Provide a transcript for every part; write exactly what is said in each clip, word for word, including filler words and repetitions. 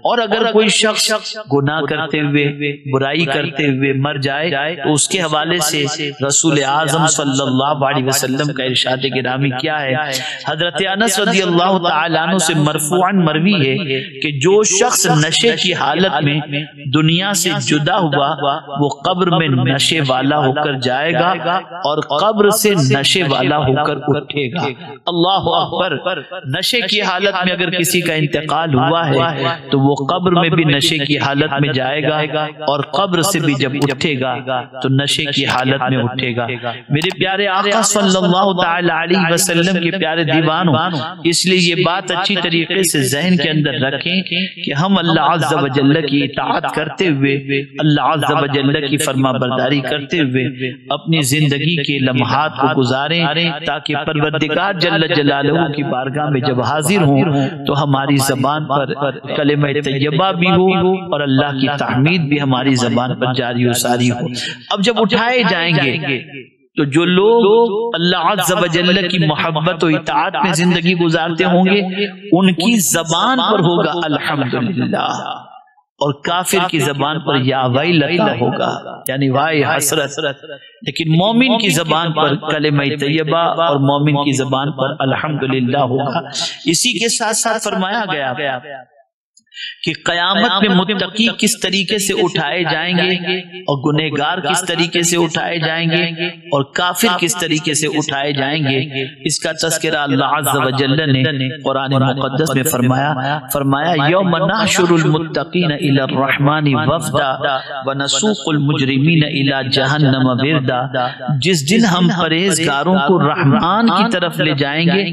اور اگر کوئی شخص گناہ کرتے ہوئے برائی کرتے ہوئے مر جائے تو اس کے حوالے سے رسول اعظم صلی اللہ علیہ وسلم کا ارشاد گرامی کیا ہے؟ حضرت انس رضی اللہ تعالی عنہ سے مرفوعاً مروی ہے کہ جو شخص نشے کی حالت میں دنیا سے جدا ہوا وہ قبر میں نشے والا ہو کر جائے گا اور قبر سے نشے والا ہو کر اٹھے گا۔ اللہ اکبر! نشے کی حالت میں اگر کسی کا انتقال ہوا ہے تو وہ قبر میں بھی نشے کی حالت میں جائے گا اور قبر سے بھی جب اٹھے گا تو نشے کی حالت میں اٹھے گا۔ میرے پیارے آقا صلی اللہ تعالی علیہ وسلم کے پیارے دیوانوں، اس لیے یہ بات اچھی طریقے سے ذہن کے اندر رکھیں کہ ہم اللہ عز و جل کی اطاعت کرتے ہوئے، اللہ عز و جل کی فرما برداری کرتے ہوئے اپنی زندگی کے لمحات کو گزاریں تاکہ پروردگار جل جلالہ کی بارگاہ میں جب حاضر ہوں تو ہماری زبان پر کلمہ طیبہ بھی ہو اور اللہ کی تحمید بھی ہماری زبان پر جاری و ساری ہو۔ اب جب اٹھائے جائیں گے تو جو لوگ اللہ عز و جل کی محبت و اطاعت میں زندگی گزارتے ہوں گے ان کی زبان پر ہوگا الحمدللہ، اور کافر کی زبان پر یا ویلتا ہوگا، یعنی وائے حسرت، لیکن مومن کی زبان پر کلمہ طیبہ اور مومن کی زبان پر الحمدللہ ہوگا۔ اسی کے ساتھ ساتھ فرمایا گیا کہ قیامت میں متقی کس طریقے سے اٹھائے جائیں گے اور گنہگار کس طریقے سے اٹھائے جائیں گے اور کافر کس طریقے سے اٹھائے جائیں گے، اس کا تذکرہ اللہ عز و جل نے قرآن مقدس میں فرمایا فرمایا یوم نحشر المتقین الی الرحمن وفدا ونسوق المجرمین الی جہنم وردا، جس دن ہم پرہیزگاروں کو رحمان کی طرف لے جائیں گے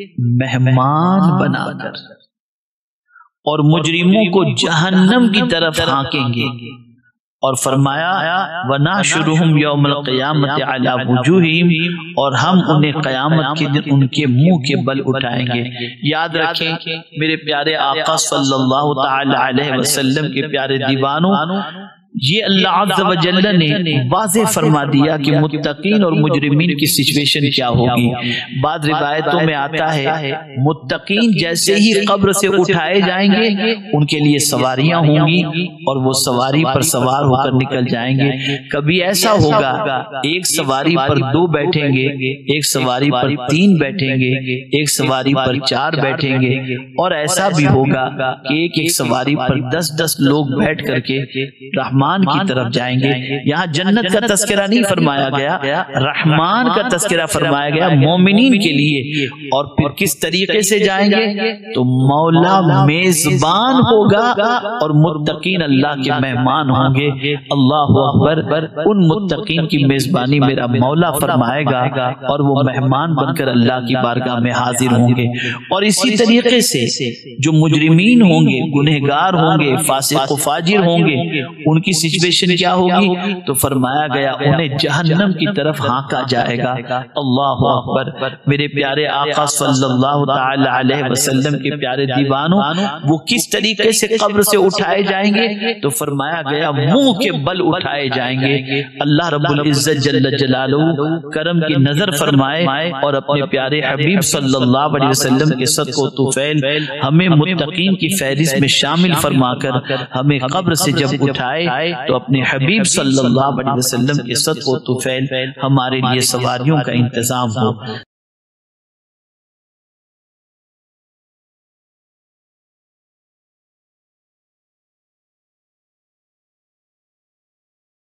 مہمان بنا کر اور مجرموں کو جہنم کی طرف ہانکیں گے، اور فرمایا وَنَحْشُرُهُمْ يَوْمَ الْقِيَامَةِ عَلَى وُجُوهِهِمْ، اور ہم انہیں قیامت کے دن ان کے منہ کے بل اٹھائیں گے۔ یاد رکھیں میرے پیارے آقا صلی اللہ تعالی علیہ وسلم کے پیارے دیوانوں، یہ اللہ عز و جل نے واضح فرما دیا کہ متقین اور مجرمین کی سچویشن کیا ہوگی۔ بعض روایتوں میں آتا ہے متقین جیسے ہی قبر سے اٹھائے جائیں گے ان کے لیے سواریاں ہوں گی اور وہ سواری پر سوار ہو کر نکل جائیں گے۔ کبھی ایسا ہوگا ایک سواری پر دو بیٹھیں گے، ایک سواری پر تین بیٹھیں گے، ایک سواری پر چار بیٹھیں گے، اور ایسا بھی ہوگا کہ ایک ایک سواری پر دس دس لوگ بیٹھ کر کے رحمان کی طرف جائیں گے۔ یہاں جنت کا تذکرہ نہیں فرمایا گیا، رحمان کا تذکرہ فرمایا گیا مومنین کے لیے۔ اور پھر کس طریقے سے جائیں گے تو مولا میزبان ہوگا اور متقین اللہ کے مہمان ہوں گے۔ اللہ اکبر! ان متقین کی میزبانی میرا مولا فرمائے گا اور وہ مہمان بن کر اللہ کی بارگاہ میں حاضر ہوں گے۔ اور اسی طریقے سے جو مجرمین ہوں گے، گنہگار ہوں گے، فاسق و فاجر ہوں گے، ان کی سچویشن کیا ہوگی تو فرمایا گیا انہیں جہنم کی طرف ہانکا جائے گا۔ اللہ اکبر! میرے پیارے آقا صلی اللہ تعالی علیہ وسلم کے پیارے دیوانوں، وہ کس طریقے سے قبر سے اٹھائے جائیں گے تو فرمایا گیا منہ کے بل اٹھائے جائیں گے۔ اللہ رب العزت جل جلالہ کرم کی نظر فرمائے اور اپنے پیارے حبیب صلی اللہ علیہ وسلم کے صدقہ و طفیل ہمیں متقین کی فہرست میں شامل فرما کر ہمیں قبر سے جب اٹھائے تو اپنے حبیب صلی اللہ علیہ وسلم کے صدقہ و طفیل ہمارے لیے سواریوں کا انتظام ہو۔